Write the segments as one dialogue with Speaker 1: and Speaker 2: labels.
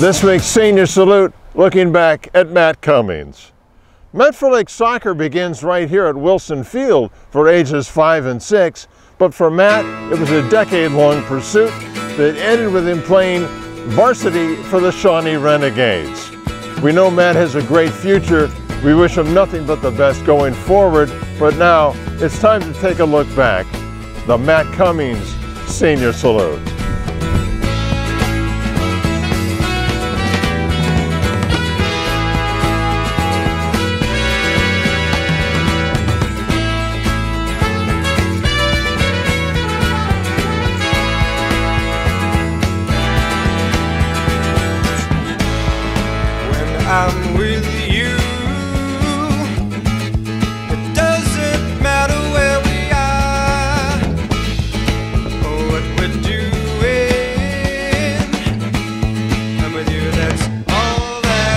Speaker 1: This week's Senior Salute, looking back at Matt Cummings. Medford Lakes soccer begins right here at Wilson Field for ages 5 and 6, but for Matt, it was a decade-long pursuit that ended with him playing varsity for the Shawnee Renegades. We know Matt has a great future. We wish him nothing but the best going forward, but now it's time to take a look back. The Matt Cummings Senior Salute.
Speaker 2: I'm with you. It doesn't matter where we are or what we're doing. I'm with you, that's all that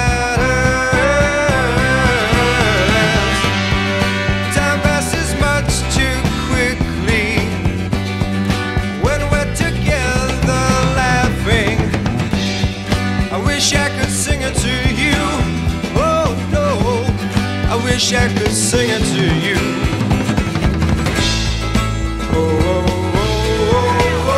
Speaker 2: matters. Time passes much too quickly when we're together laughing. I wish I could sing it to you. Oh no, I wish I could sing it to you. Oh, oh, oh, oh,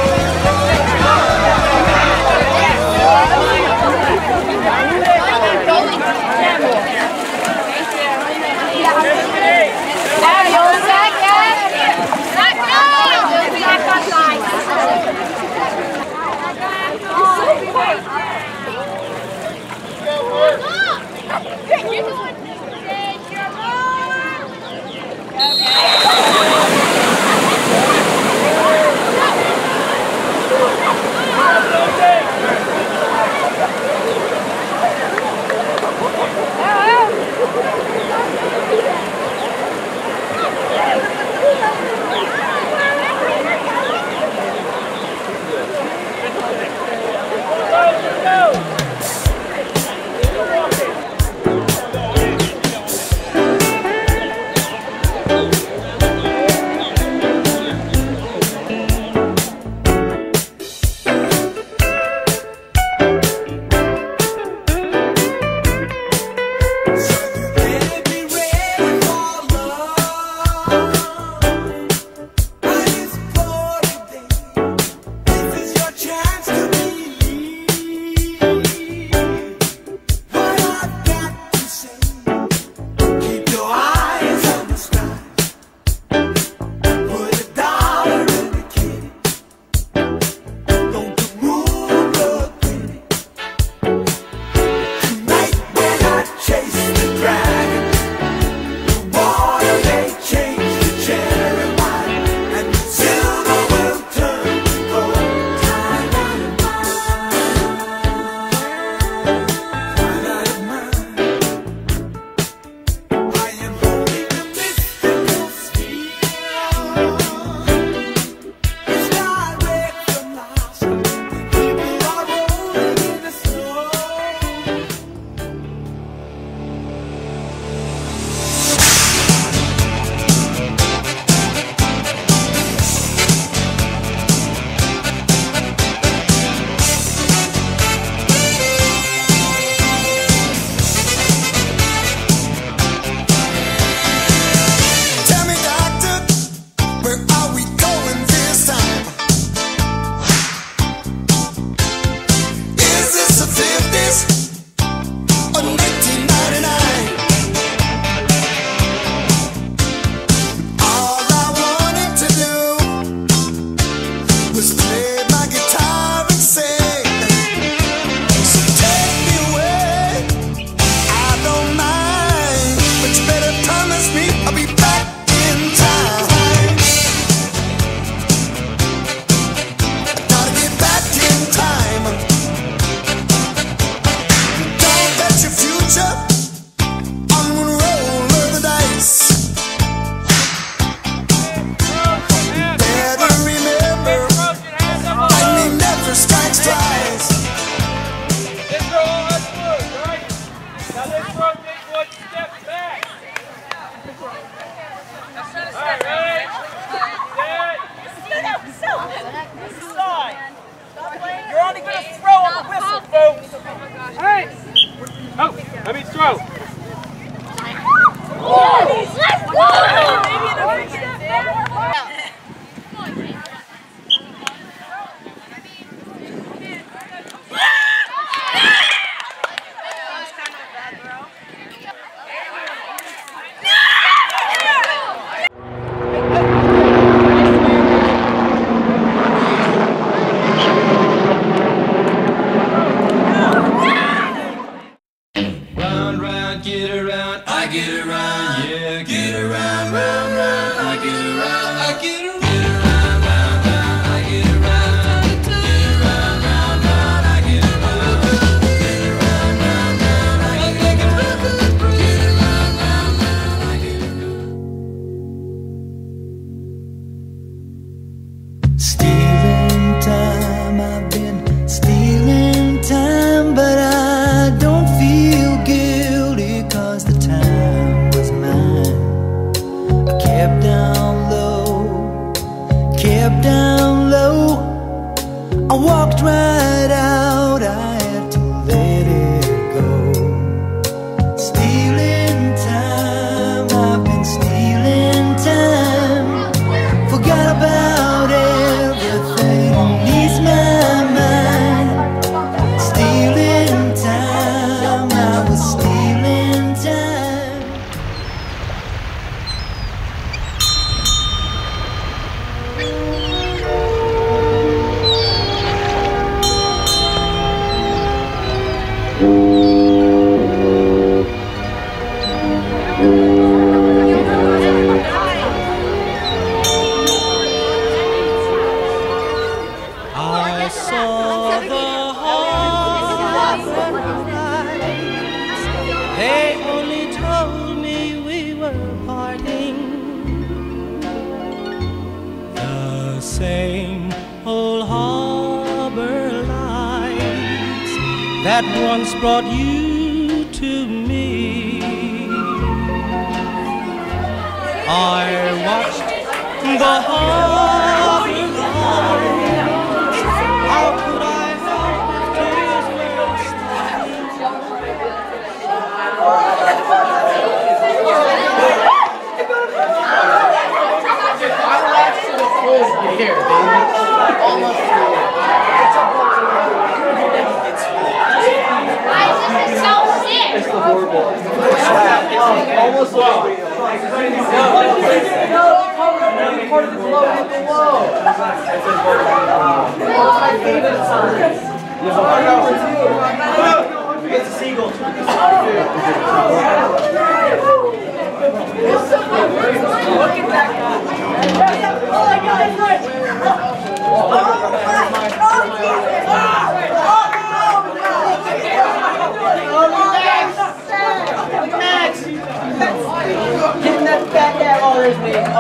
Speaker 3: Somebody get a throw on the whistle, folks.
Speaker 4: Hey! Oh, that means throw.
Speaker 3: Let's go!
Speaker 2: Round, round, get around, I get around, yeah, get around, round, round, I get around, I get around, get around, round, round, I get around, get around, round, round, I get around, get around, round, round, I get around, get around, round, round, I get around. Stealing time, I've been stealing time, but I don't feel guilty 'cause the time was mine. I kept down low, I walked right out, I had to let it go. Stealing time, I've been stealing time, forgot about everything on ease my mind. Stealing time, I was stealing time. I saw the harbor lights. They only told me we were parting. The same old harbor lights that once brought you to me. I watched the harbor lights. How could I help if tears were starting?
Speaker 5: Here, baby. Almost
Speaker 3: This is so sick!
Speaker 5: It's the horrible. Almost part of this low hit below. It's my favorite song. It's a seagull. Look at that guy. Oh my God, it's right. Max! Getting that fat guy. Oh, there's me. Oh,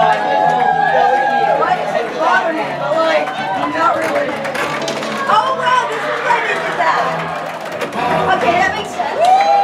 Speaker 5: not really.
Speaker 3: Oh wow, this is what I did that. Okay, that makes sense.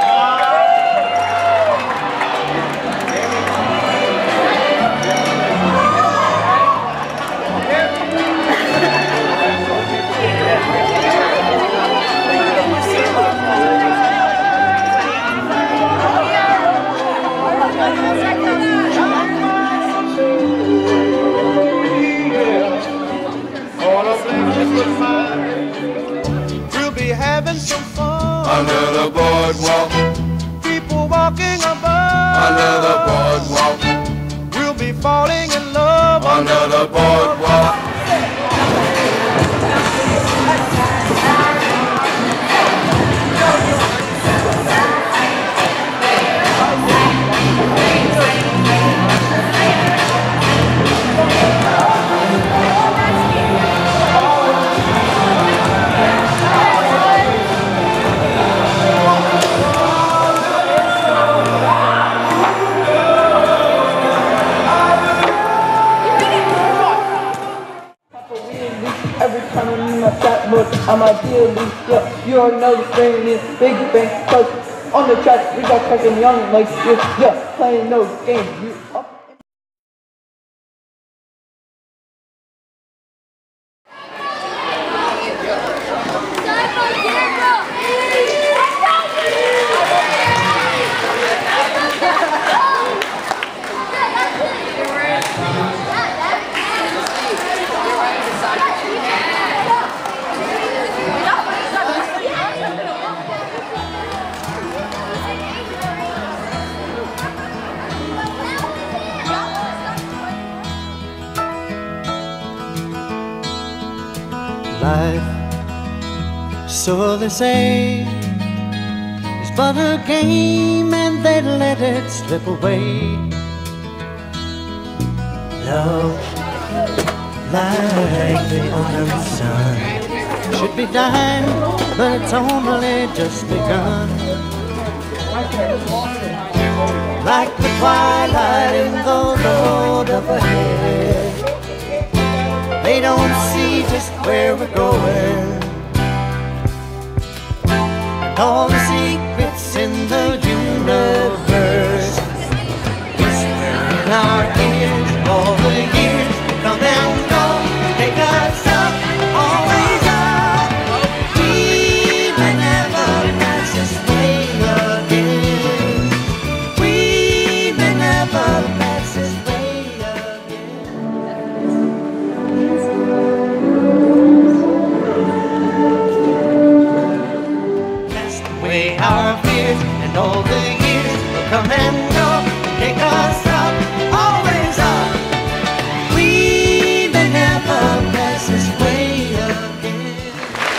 Speaker 2: We'll be having some fun under the boardwalk. People walking above under the boardwalk. We'll be falling in love under the boardwalk.
Speaker 5: Every time I need my fat look, I'm ideally, yeah, you already know the thing is big bang, cause on the track, we got cracking young like this, yeah, playing those games, you up.
Speaker 6: Life, so they say, is but a game and they let it slip away. Love, like the autumn sun, should be dying, but it's only just begun. Like the twilight in the road up ahead, they don't see just where we're going, and all the secrets in the universe whisper in our ears. All the years come and go, take us up, always up. We may never pass this way again. We may never pass this way again. Cast away our fears, and all the years will come and go, take us up, always up. We may never pass this way again.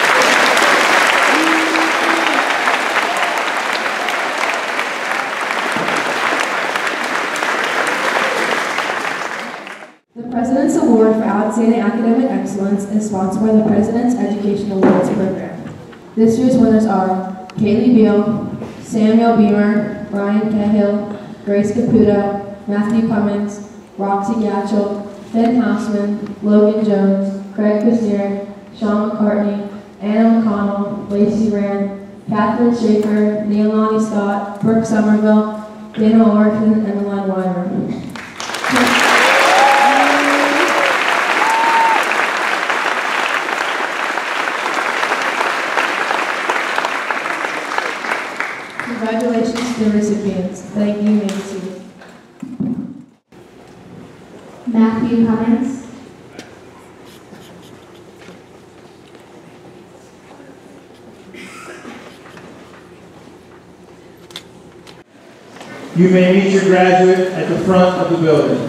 Speaker 7: The President's Award for Outstanding Academic Excellence is sponsored by the President's Education Awards Program. This year's winners are Kaylee Beal, Samuel Beamer, Ryan Cahill, Grace Caputo, Matthew Cummings, Roxy Gatchell, Finn Houseman, Logan Jones, Craig Kuznierek, Sean McCartney, Anna McConnell, Lacey Rand, Catherine Schaefer, Neilani Scott, Brooke Somerville, Dana Orkin, and Emmeline Weimer. Congratulations to the recipients. Thank you, Macy.
Speaker 8: Matthew Cummings.
Speaker 9: You may meet your graduate at the front of the building.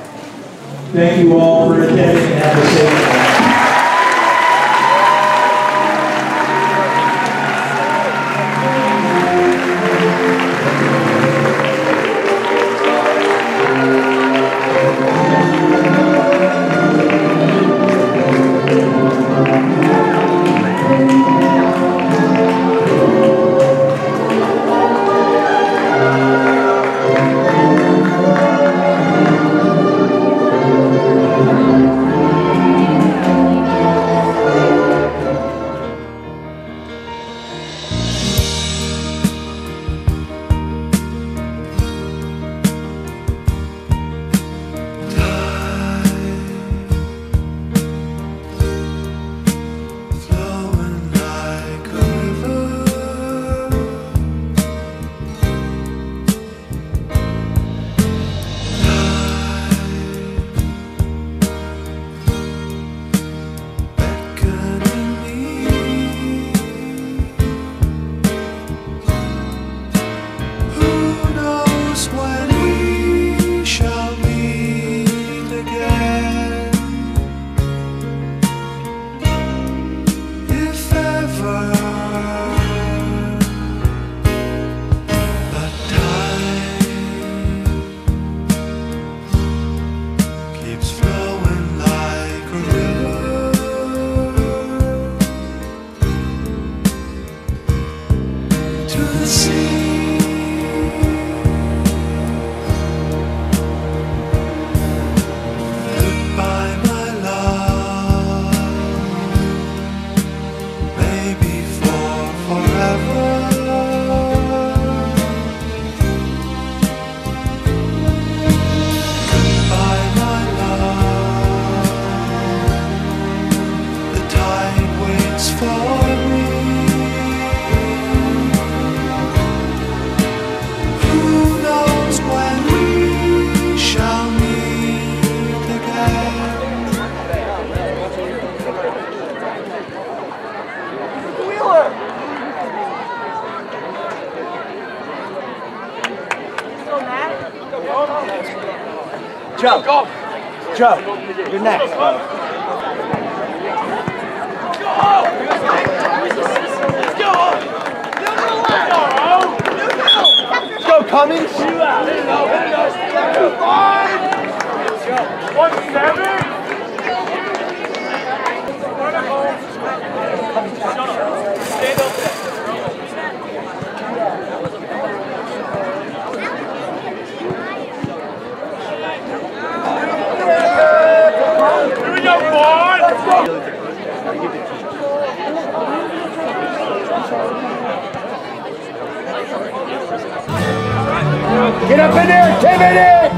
Speaker 9: Thank you all for attending and have a safe day.
Speaker 10: Joe, Joe, you're next. Let's go, Cummings!
Speaker 4: 1-7. Stand up there. Here we go, boys! Let's go!
Speaker 10: Get up in there, Timothy!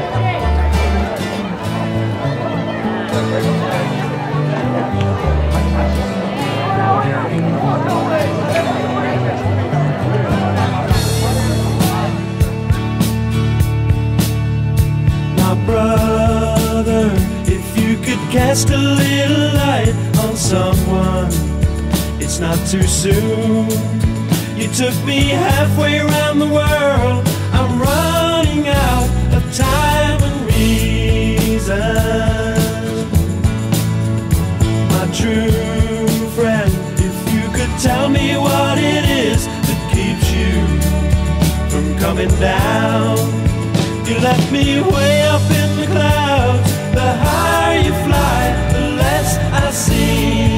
Speaker 11: My brother, if you could cast a little light on someone, it's not too soon. You took me halfway around the world. I'm running out of time and reason. My true friend, if you could tell me what it is that keeps you from coming down. You left me way up in the clouds. The higher you fly, the less I see.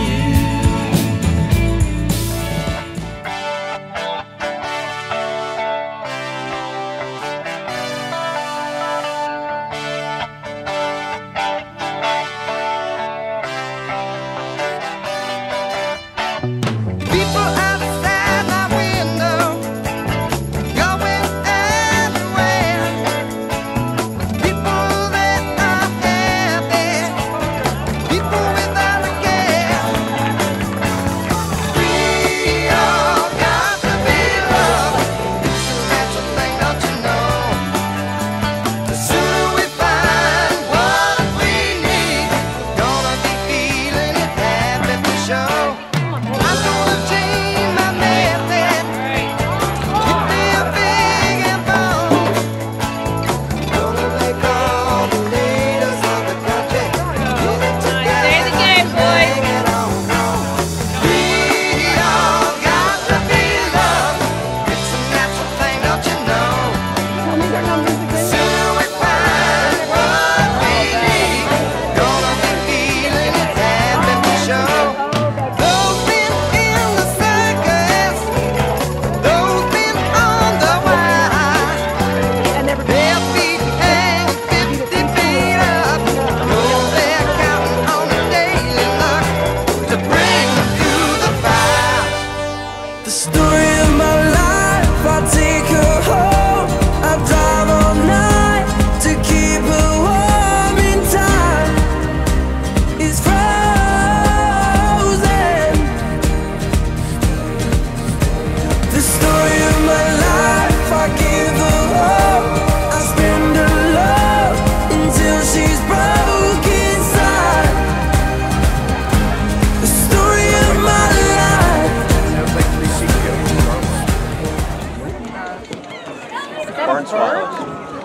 Speaker 10: Barn swallows.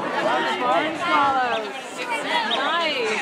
Speaker 12: Barn swallows. Nice.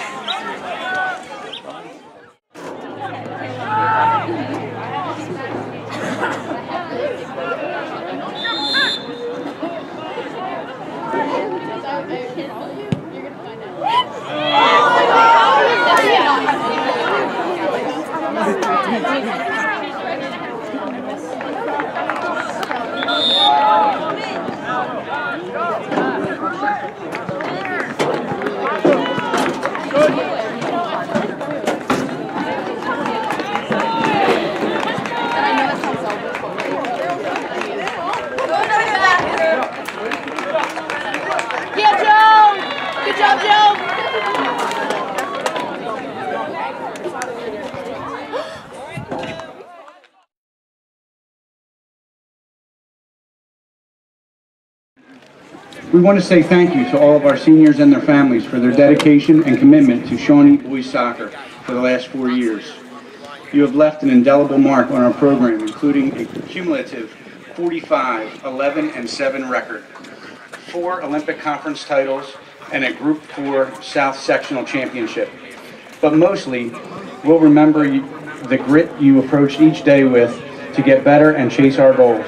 Speaker 13: We want to say thank you to all of our seniors and their families for their dedication and commitment to Shawnee boys soccer for the last 4 years. You have left an indelible mark on our program, including a cumulative 45, 11, and 7 record, 4 Olympic conference titles, and a Group 4 South Sectional Championship. But mostly, we'll remember the grit you approach each day with to get better and chase our goals.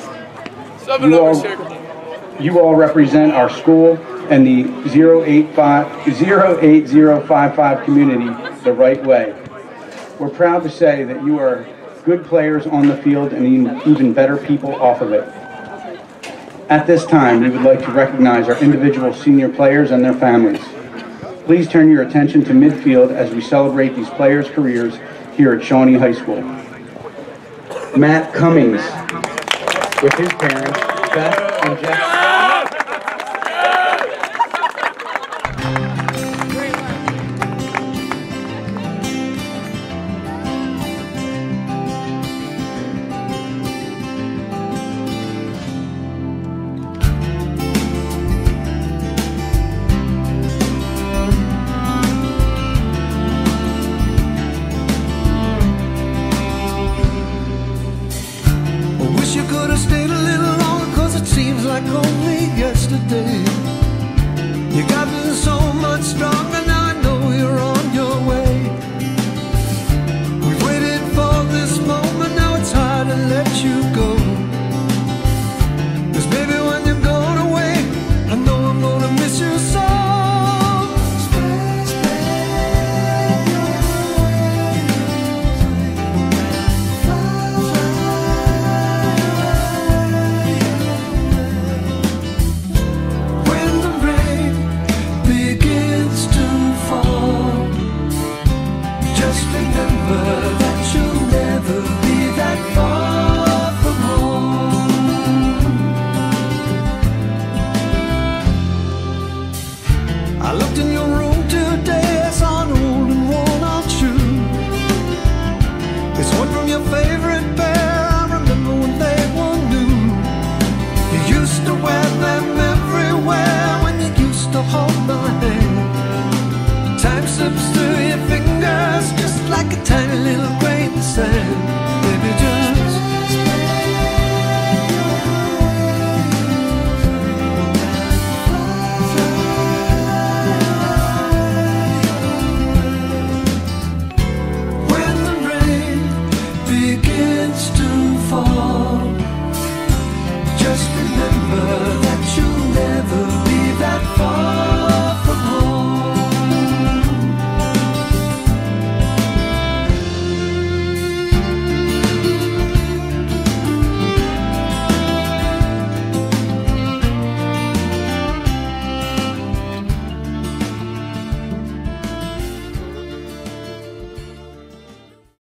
Speaker 13: You all represent our school and the 08055 community the right way. We're proud to say that you are good players on the field and even better people off of it. At this time, we would like to recognize our individual senior players and their families. Please turn your attention to midfield as we celebrate these players' careers here at Shawnee High School. Matt Cummings, with his parents, Beth and Jeff.
Speaker 2: You could have stayed a little longer, 'cause it seems like only yesterday. You got me so much stronger, now I know you're on your way. We've waited for this moment, now it's hard to let you go. 'Cause baby, when you're gone away, I know I'm gonna miss you so. I looked in your room today, I saw an old and worn out shoe. It's one from your favorite pair, I remember when they were new. You used to wear them everywhere when you used to hold them.